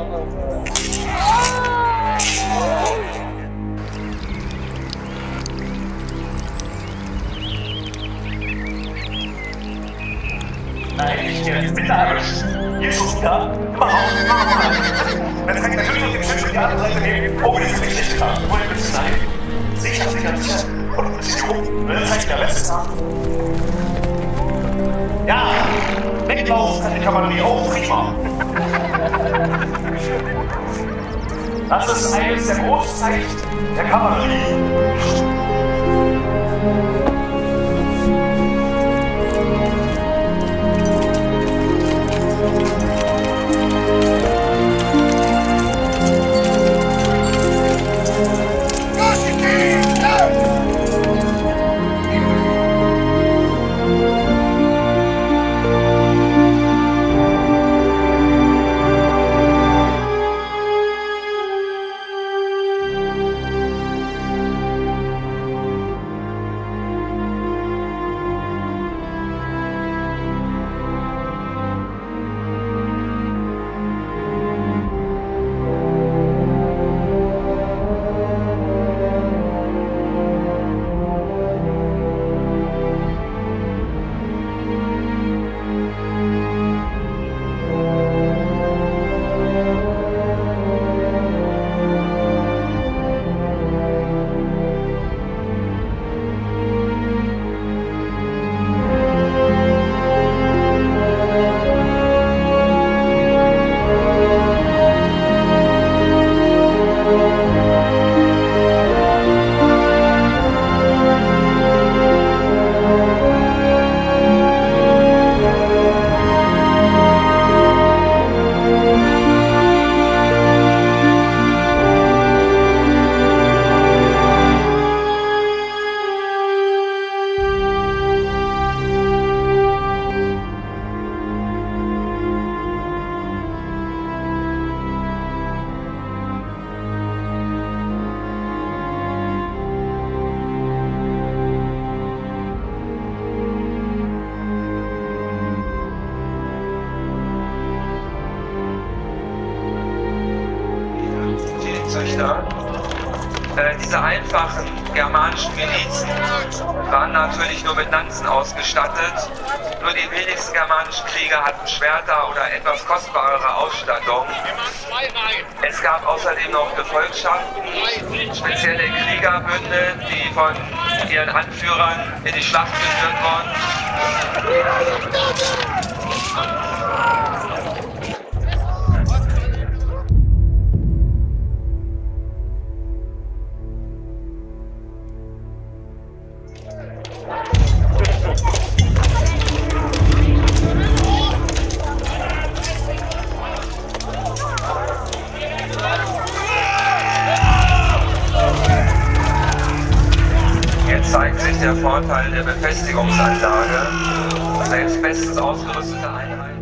Nein, ich gehe jetzt bitte erwischt. Jesus, ja, überhaupt nicht. Dann kann ich natürlich noch den Schiff in die andere Seite nehmen. Oh, das ist nicht schlecht getan. Wo willst du sein? Sicher, sicher, sicher. Und das ist oben. Dann zeigt der Beste an. Ja, weglaufen kann die Kavallerie auch prima. Das ist eines der großen Zeichen der Kavallerie. Diese einfachen germanischen Milizen waren natürlich nur mit Lanzen ausgestattet. Nur die wenigsten germanischen Krieger hatten Schwerter oder etwas kostbarere Ausstattung. Es gab außerdem noch Gefolgschaften, spezielle Kriegerbünde, die von ihren Anführern in die Schlacht geführt wurden. Zeigt sich der Vorteil der Befestigungsanlage. Selbst bestens ausgerüstete Einheiten